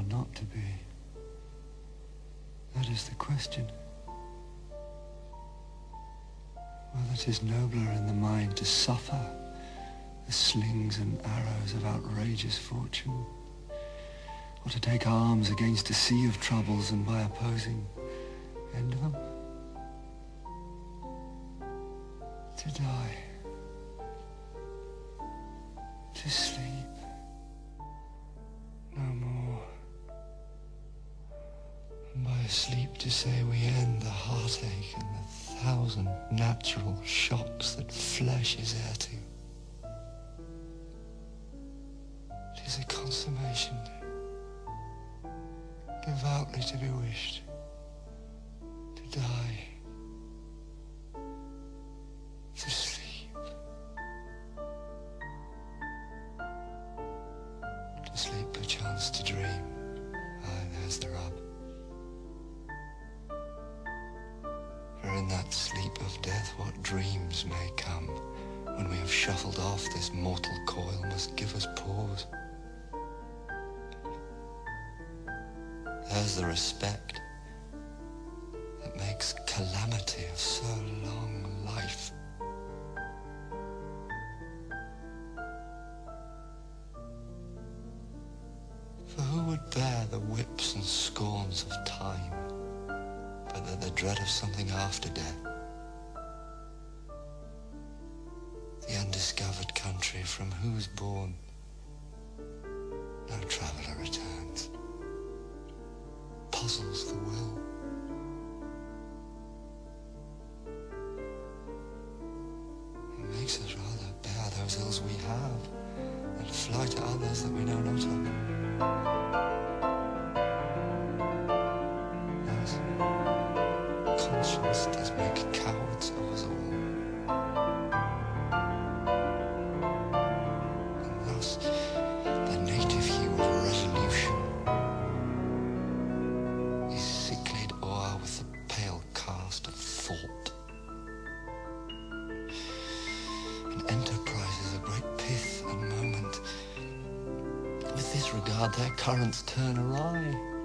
not to be? That is the question. Whether it is nobler in the mind to suffer the slings and arrows of outrageous fortune, or to take arms against a sea of troubles and by opposing end them. To die. To sleep. No more. And by sleep to say we end the heartache and the 1,000 natural shocks that flesh is heir to. It is a consummation devoutly to be wished, to die, to sleep, perchance to dream. Aye, there's the rub. For in that sleep of death what dreams may come, when we have shuffled off this mortal coil, must give us pause. There's the respect that makes calamity of so long life. For who would bear the whips and scorns of time, but that the dread of something after death? The undiscovered country from whose bourne no traveller returns, puzzles the will. It makes us rather bear those ills we have and fly to others that we know not of. Yes, conscience does make cowards of us all. And thus the native hue of resolution is sicklied o'er with the pale cast of thought. And enterprises of great pith and moment, with this regard their currents turn awry.